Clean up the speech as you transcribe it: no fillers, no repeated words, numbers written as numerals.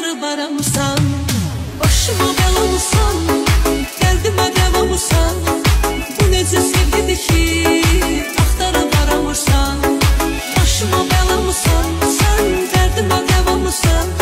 axtarıb aramısan, başıma bəlamısan, dərdimə dəvamısan. Bu necə sevgidir ki, axtarıb aramırsan, başıma bəlamısan, sən dərdimə dəvamısan.